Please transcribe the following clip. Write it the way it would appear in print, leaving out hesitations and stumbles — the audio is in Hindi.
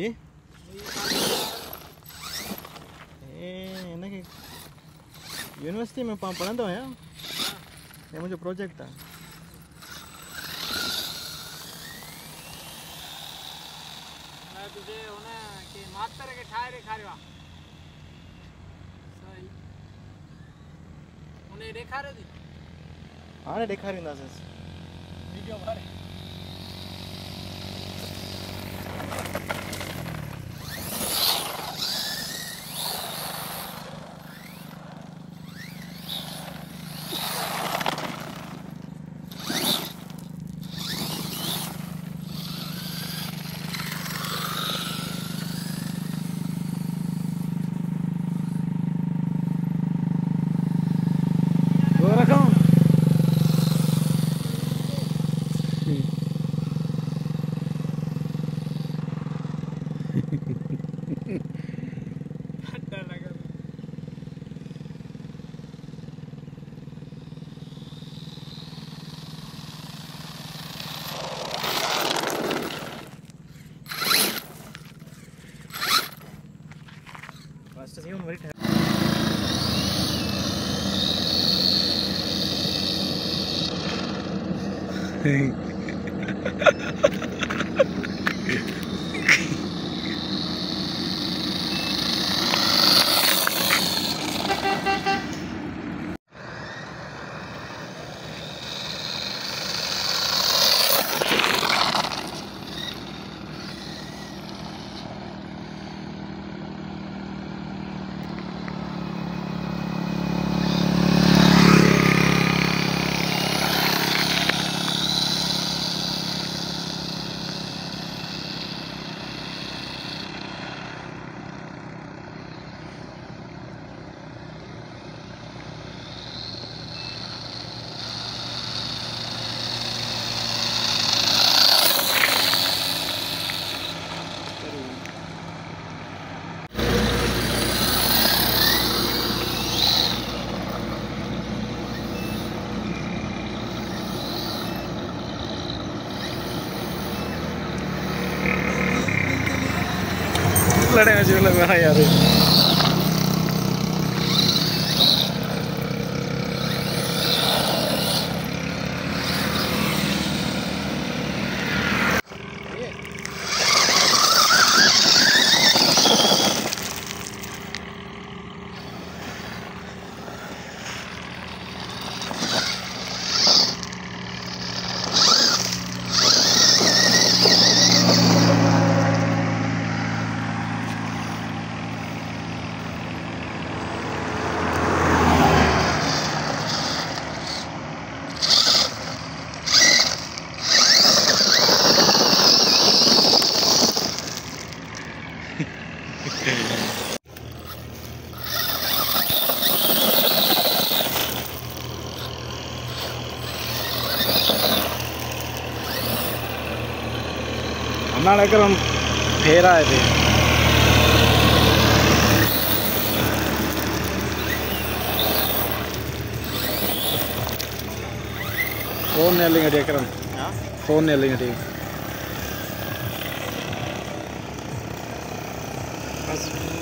जी इनके यूनिवर्सिटी में पढ़ंदो आहियां ये मुंहिंजो प्रोजेक्ट आहे। तुझे होना कि मास्टर के ठाए ॾेखारियो आहे सही उन्हें ॾेखारियो थी हाणे ॾेखारींदासीं वीडियो भरे Basta sih very tired. लड़े में चूल्हे में यार हमारे अकरम फेर आए थे फोन नहीं लेंगे अकरम फोन नहीं लेंगे बस।